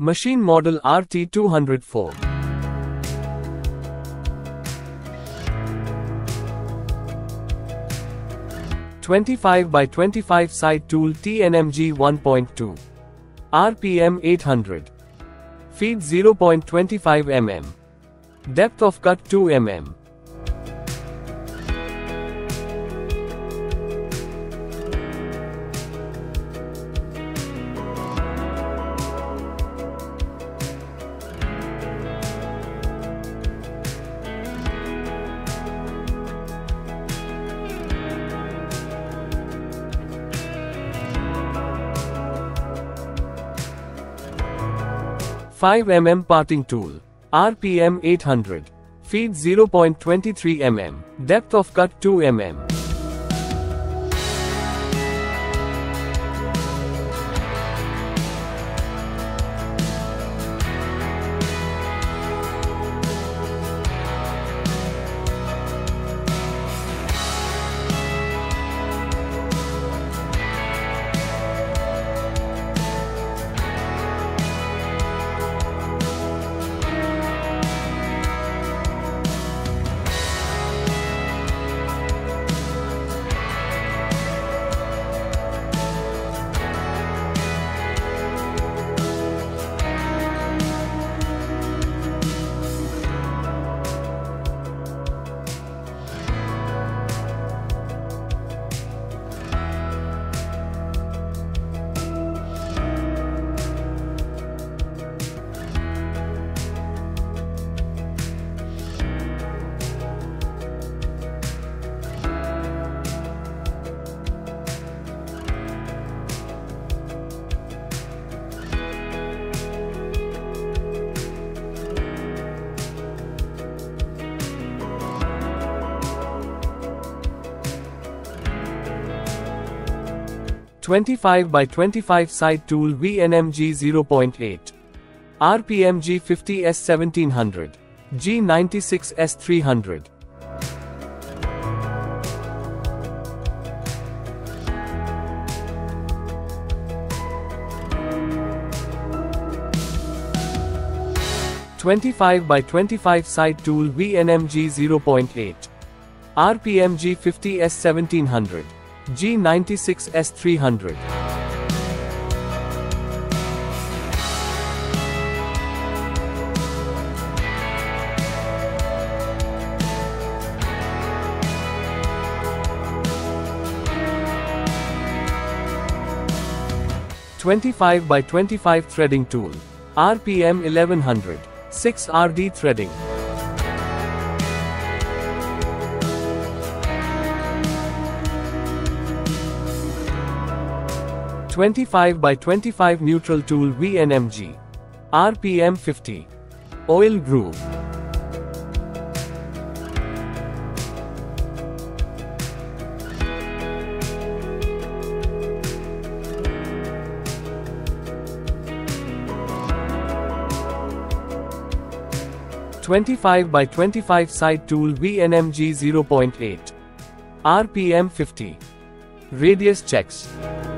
Machine model RT204. (25 by 25 side tool TNMG 1.2. RPM 800. Feed 0.25 mm. Depth of cut 2 mm. (5 mm parting tool. RPM 800. Feed 0.23 mm. Depth of cut 2 mm. (25 by 25 side tool VNMG 0.8. RPM G50 S1700. G96 S300. (25 by 25 side tool VNMG 0.8. RPM G50 S1700. G96 S300. (25 by 25 threading tool. RPM 1100. 6 RD threading. (25 by 25 neutral tool VNMG. RPM 50. Oil groove. (25 by 25 side tool VNMG 0.8. RPM 50. Radius checks.